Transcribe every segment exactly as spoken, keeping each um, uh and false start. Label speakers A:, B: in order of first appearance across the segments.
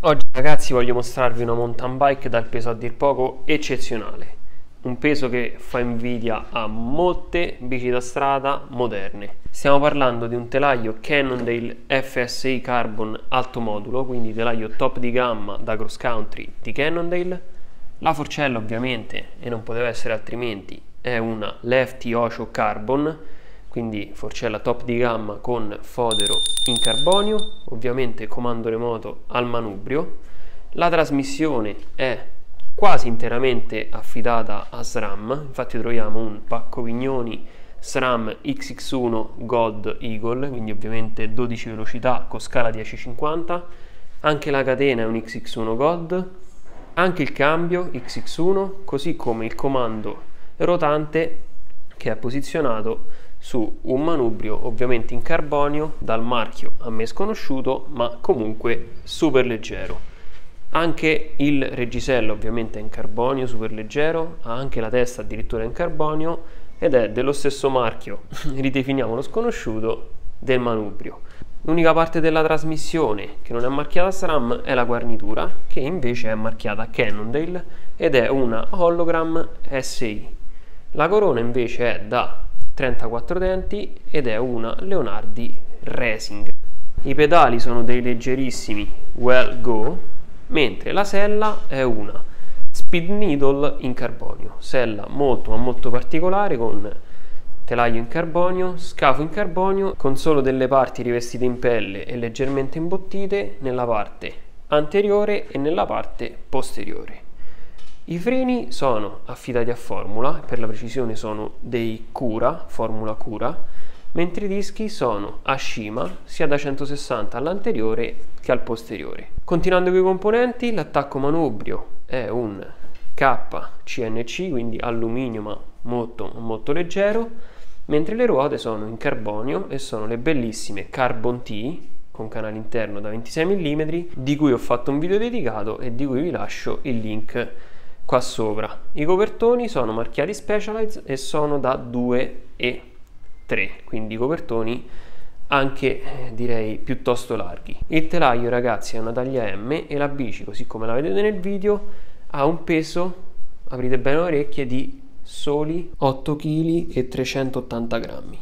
A: Oggi ragazzi voglio mostrarvi una mountain bike dal peso a dir poco eccezionale, un peso che fa invidia a molte bici da strada moderne. Stiamo parlando di un telaio Cannondale F S I Carbon alto modulo, quindi telaio top di gamma da cross country di Cannondale. La forcella ovviamente, e non poteva essere altrimenti, è una Lefty Ocho Carbon, quindi forcella top di gamma con fodero in carbonio, ovviamente comando remoto al manubrio. La trasmissione è quasi interamente affidata a SRAM, infatti troviamo un pacco pignoni SRAM X X uno Gold Eagle, quindi ovviamente dodici velocità con scala dieci cinquanta, anche la catena è un X X uno Gold, anche il cambio X X uno, così come il comando rotante che è posizionato su un manubrio ovviamente in carbonio dal marchio a me sconosciuto, ma comunque super leggero. Anche il reggiseno ovviamente è in carbonio, super leggero, ha anche la testa addirittura in carbonio ed è dello stesso marchio, ridefiniamolo sconosciuto, del manubrio. L'unica parte della trasmissione che non è marchiata SRAM è la guarnitura, che invece è marchiata Cannondale ed è una Hologram S I. La corona invece è da trentaquattro denti ed è una Leonardi Racing. I pedali sono dei leggerissimi Well Go, mentre la sella è una Speed Needle in carbonio, sella molto ma molto particolare con telaio in carbonio, scafo in carbonio, con solo delle parti rivestite in pelle e leggermente imbottite nella parte anteriore e nella parte posteriore. I freni sono affidati a Formula, per la precisione sono dei Cura, Formula Cura, mentre i dischi sono a Shima, sia da centosessanta all'anteriore che al posteriore. Continuando con i componenti, l'attacco manubrio è un K C N C, quindi alluminio ma molto, molto leggero, mentre le ruote sono in carbonio e sono le bellissime Carbon T, con canale interno da ventisei millimetri, di cui ho fatto un video dedicato e di cui vi lascio il link qua sopra. I copertoni sono marchiati Specialized e sono da due e tre, quindi copertoni anche eh, direi piuttosto larghi. Il telaio ragazzi è una taglia M e la bici, così come la vedete nel video, ha un peso, aprite bene le orecchie, di soli otto chili e trecentottanta grammi.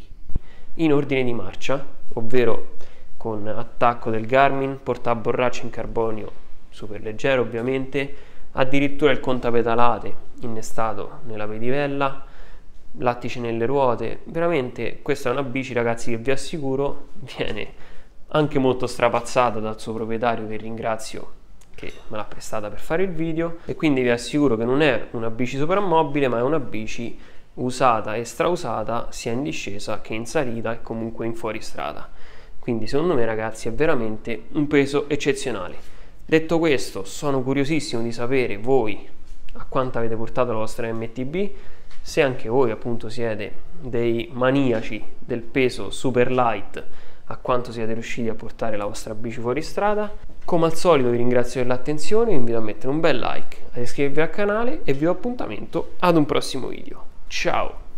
A: In ordine di marcia, ovvero con attacco del Garmin, portaborraccia in carbonio super leggero ovviamente, addirittura il contapedalate innestato nella pedivella, lattice nelle ruote. Veramente questa è una bici ragazzi che vi assicuro viene anche molto strapazzata dal suo proprietario, che ringrazio che me l'ha prestata per fare il video, e quindi vi assicuro che non è una bici soprammobile ma è una bici usata e strausata sia in discesa che in salita e comunque in fuoristrada. Quindi secondo me ragazzi è veramente un peso eccezionale. Detto questo, sono curiosissimo di sapere voi a quanto avete portato la vostra M T B, se anche voi appunto siete dei maniaci del peso super light, a quanto siete riusciti a portare la vostra bici fuori strada. Come al solito vi ringrazio per l'attenzione, vi invito a mettere un bel like, ad iscrivervi al canale e vi do appuntamento ad un prossimo video. Ciao!